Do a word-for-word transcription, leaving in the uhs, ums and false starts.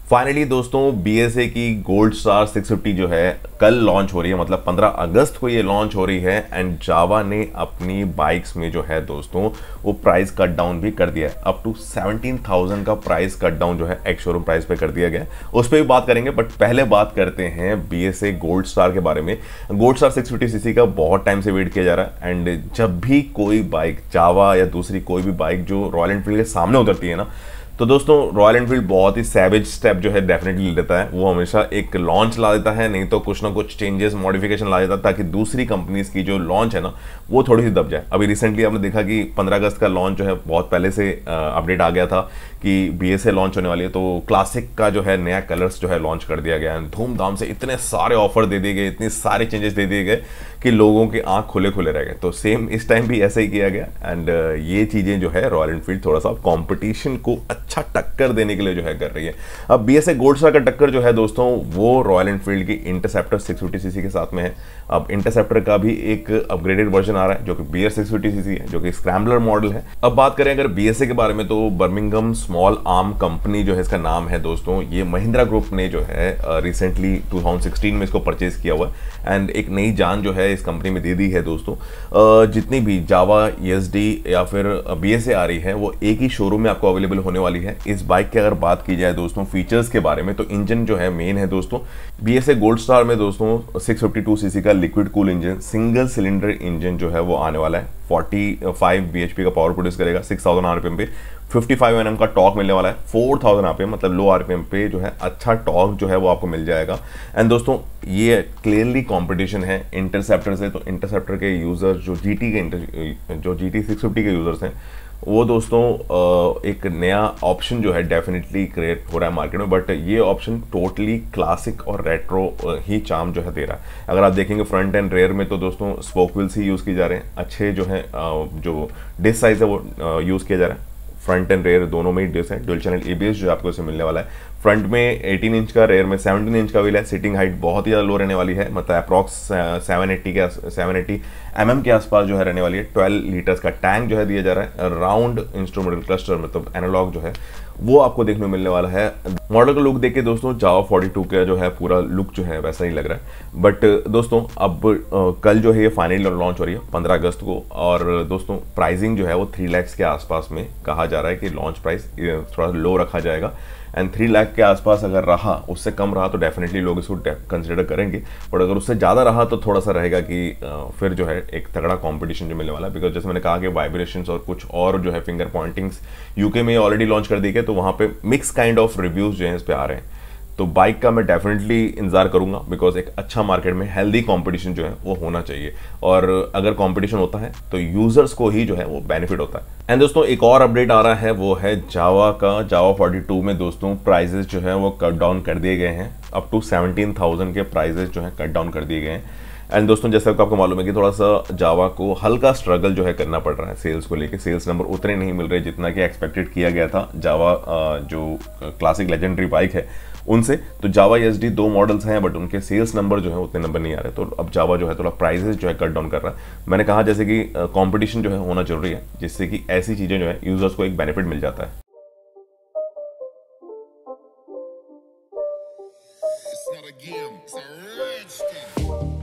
Finally दोस्तों B S ए की gold star six fifty जो है कल लॉन्च हो रही है, मतलब पंद्रह अगस्त को ये लॉन्च हो रही है। एंड जावा ने अपनी बाइक्स में जो है दोस्तों वो प्राइस कट डाउन भी कर दिया है। अप टू सेवनटीन थाउजेंड का प्राइस कट डाउन जो है एक्स शोरूम प्राइस पे कर दिया गया है, उस पर भी बात करेंगे। बट पहले बात करते हैं B S A gold star के बारे में। Gold star six fifty CC का बहुत टाइम से वेट किया जा रहा है। एंड जब भी कोई बाइक जावा या दूसरी कोई भी बाइक जो रॉयल एनफील्ड के सामने उतरती है ना, तो दोस्तों रॉयल एनफील्ड बहुत ही सैवेज स्टेप जो है डेफिनेटली लेता है। वो हमेशा एक लॉन्च ला देता है, नहीं तो कुछ ना कुछ चेंजेस मॉडिफिकेशन ला देता है, ताकि दूसरी कंपनीज की जो लॉन्च है ना वो थोड़ी सी दब जाए। अभी रिसेंटली आपने देखा कि पंद्रह अगस्त का लॉन्च जो है बहुत पहले से अपडेट आ गया था कि बी एस ए लॉन्च होने वाली है। तो क्लासिक का जो है नया कलर्स जो है लॉन्च कर दिया गया है, धूमधाम से इतने सारे ऑफर दे दिए गए, इतने सारे चेंजेस दे दिए गए कि लोगों के आंख खुले खुले रह गए। तो सेम इस टाइम भी ऐसा ही किया गया। एंड ये चीज़ें जो है रॉयल एनफील्ड थोड़ा सा कंपटीशन को अच्छा टक्कर देने के लिए जो है कर रही है। अब B S A gold star का टक्कर जो है दोस्तों वो रॉयल एनफील्ड की इंटरसेप्टर सिक्स फिफ्टी सीसी के साथ में है। अब इंटरसेप्टर का भी एक अपग्रेडेड वर्जन आ रहा है जो कि B S six fifty CC है, जो कि स्क्रैम्बलर मॉडल है। अब बात करें अगर बी एस ए के बारे में, तो बर्मिंघम स्मॉल आर्म कंपनी जो है इसका नाम है दोस्तों, ये महिंद्रा ग्रुप ने जो है रिसेंटली टू थाउजेंड सिक्सटीन में इसको परचेज किया हुआ है। एंड एक नई जान जो है इस कंपनी में दे दी है दोस्तों। uh, जितनी भी जावा ई एस डी या फिर बी एस ए आ रही है वो एक ही शोरूम में आपको अवेलेबल होने वाली है। इस बाइक की अगर बात की जाए दोस्तों फीचर्स के बारे में, तो इंजन जो है मेन है दोस्तों B S A gold star में दोस्तों सिक्स फिफ्टी टू सीसी का liquid cool engine, single cylinder engine जो है वो आने वाला है। पैंतालीस बी एच पी का पावर प्रोड्यूस करेगा, सिक्स थाउजेंड आरपीएम पे पचपन एन एम का टॉर्क मिलने वाला है। फोर थाउजेंड आरपीएम मतलब लो आरपीएम पे जो है अच्छा टॉर्क जो है वो आपको मिल जाएगा। एंड दोस्तों ये क्लियरली कंपटीशन है इंटरसेप्टर से। तो इंटरसेप्टर के यूजर्स जो जी टी के जो जी टी सिक्स फिफ्टी के यूजर्स हैं वो दोस्तों एक नया ऑप्शन जो है डेफिनेटली क्रिएट हो रहा है मार्केट में। बट ये ऑप्शन टोटली क्लासिक और रेट्रो ही चार्म जो है दे रहा है। अगर आप देखेंगे फ्रंट एंड रेयर में तो दोस्तों स्पोक व्हील्स ही यूज़ किए जा रहे हैं। अच्छे जो है जो डिस्क साइज है वो यूज़ किया जा रहा है। फ्रंट एंड रेयर दोनों में ही डिस्क है। Dual channel A B S जो आपको इसे मिलने वाला है। फ्रंट में एटीन इंच का, रेयर में सेवनटीन इंच का व्हील है। सीटिंग हाइट बहुत ही ज़्यादा लो रहने वाली है, मतलब अप्रॉक्स सेवन एट्टी के सेवन एट्टी एम एम के आसपास जो है रहने वाली है। ट्वेल्व लीटर्स का टैंक जो है दिया जा रहा है। राउंड इंस्ट्रूमेंटल क्लस्टर मतलब एनालॉग जो है वो आपको देखने को मिलने वाला है। मॉडल का लुक देख के दोस्तों जावा फोर्टी टू का जो है पूरा लुक जो है वैसा ही लग रहा है। बट दोस्तों अब आ, कल जो है ये फाइनली लॉन्च हो रही है पंद्रह अगस्त को। और दोस्तों प्राइसिंग जो है वो थ्री लैक्स के आसपास में कहा जा रहा है कि लॉन्च प्राइस थोड़ा लो रखा जाएगा। एंड थ्री लाख के आसपास अगर रहा, उससे कम रहा तो डेफिनेटली लोग इसको कंसिडर करेंगे। बट अगर उससे ज़्यादा रहा तो थोड़ा सा रहेगा कि फिर जो है एक तगड़ा कंपटीशन जो मिलने वाला है। बिकॉज जैसे मैंने कहा कि वाइब्रेशंस और कुछ और जो है फिंगर पॉइंटिंग्स यूके में ऑलरेडी लॉन्च कर दी गए, तो वहाँ पे मिक्स काइंड ऑफ रिव्यूज़ जो है इस पर आ रहे हैं। तो बाइक का मैं डेफिनेटली इंतजार करूंगा, बिकॉज एक अच्छा मार्केट में हेल्दी कंपटीशन जो है वो होना चाहिए। और अगर कंपटीशन होता है तो यूजर्स को ही जो है वो बेनिफिट होता है। एंड दोस्तों एक और अपडेट आ रहा है, वो है जावा का। जावा फोर्टी टू में दोस्तों प्राइजेस जो है वो कट डाउन कर दिए गए हैं। अप टू सेवनटीन थाउजेंड के प्राइजेस जो है कट डाउन कर दिए गए हैं। एंड दोस्तों जैसा कि आपको मालूम है कि थोड़ा सा जावा को हल्का स्ट्रगल जो है करना पड़ रहा है सेल्स को लेके। सेल्स नंबर उतने नहीं मिल रहे जितना कि एक्सपेक्टेड किया गया था जावा जो क्लासिक लेजेंडरी बाइक है उनसे। तो जावा एस डी दो मॉडल्स हैं बट उनके सेल्स नंबर जो है उतने नंबर नहीं आ रहे। तो अब जावा जो है थोड़ा प्राइसेस जो है कट डाउन कर रहा है। मैंने कहा जैसे कि कंपटीशन जो है होना जरूरी है, जिससे कि ऐसी चीज़ें जो है यूजर्स को एक बेनिफिट मिल जाता है। It's not a game, it's a rich thing.